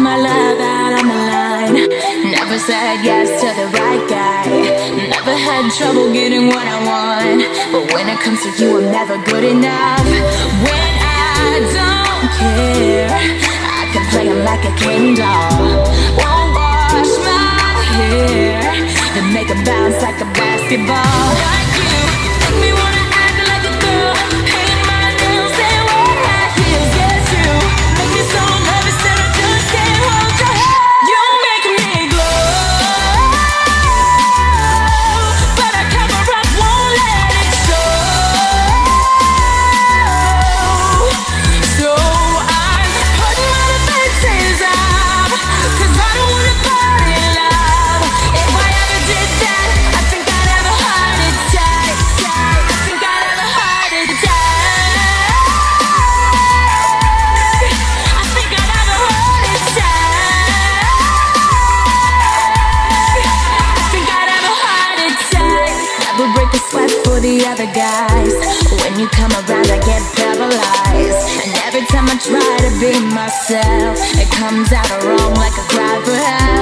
my love out on the line. Never said yes to the right guy. Never had trouble getting what I want. But when it comes to you, I'm never good enough. When I don't care, I can play him like a king doll. Won't wash my hair, then make it bounce like a basketball. Like you, make me wanna act like a girl. Paint my nails and wear high heels. Yes, you make me so nervous that I just can't hold your hand. You make me glow, but I cover up, won't let it show. So I'm putting my defenses up, 'cause I don't wanna fall in love. If I ever did that, I think I'd have a heart attack. I think I'd have a heart attack. I think I'd have a heart attack. I think I'd have a heart attack. Never break a sweat for the other guys. When you come around, I get paralyzed. And every time I try to be myself, it comes out wrong like a cry for help.